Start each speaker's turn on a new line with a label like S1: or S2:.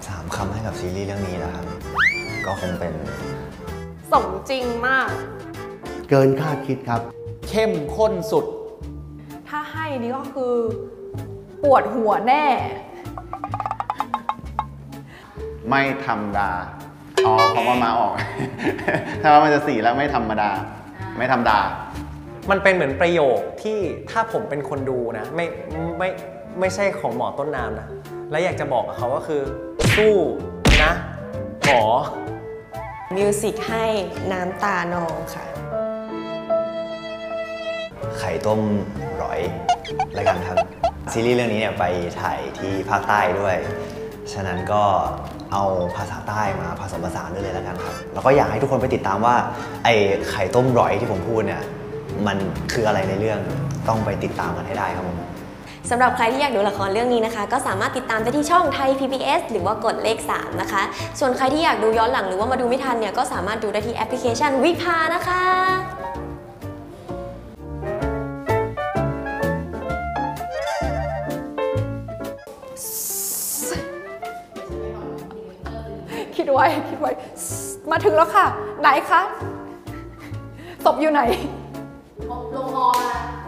S1: 3 คำให้กับซีรีส์เรื่องนี้นะครับก็คงเป็น
S2: สมจริงมาก
S3: เกินคาดคิดครับ
S4: เข้มข้นสุด
S2: ถ้าให้นี่ก็คือปวดหัวแน่
S5: ไม่ธรรมดาเขาก็มาออก ถ้าว่ามันจะ4แล้วไม่ธรรมดาไม่ธรรมดา
S4: มันเป็นเหมือนประโยคที่ถ้าผมเป็นคนดูนะไม่ใช่ของหมอต้นน้ำนะและอยากจะบอกกับเขาก็คือสู้นะหมอ
S6: มิวสิกให้น้ำตานองค่ะ
S1: ไข่ต้มร้อยและกันครับซีรีส์เรื่องนี้เนี่ยไปถ่ายที่ภาคใต้ด้วยฉะนั้นก็เอาภาษาใต้มาผสมผสานด้วยเลยแล้วกันครับแล้วก็อยากให้ทุกคนไปติดตามว่าไอ้ไข่ต้มร้อยที่ผมพูดเนี่ยมันคืออะไรในเรื่องต้องไปติดตามกันให้ได้ครับผม
S6: สำหรับใครที่อยากดูละครเรื่องนี้นะคะก็สามารถติดตามได้ที่ช่องไทย PBS หรือว่ากดเลข 3 นะคะส่วนใครที่อยากดูย้อนหลังหรือว่ามาดูไม่ทันเนี่ยก็สามารถดูได้ที่แอปพลิเคชันวิภานะคะ
S2: คิดไว้มาถึงแล้วค่ะไหนคะศพอยู่ไหนลงฮอมา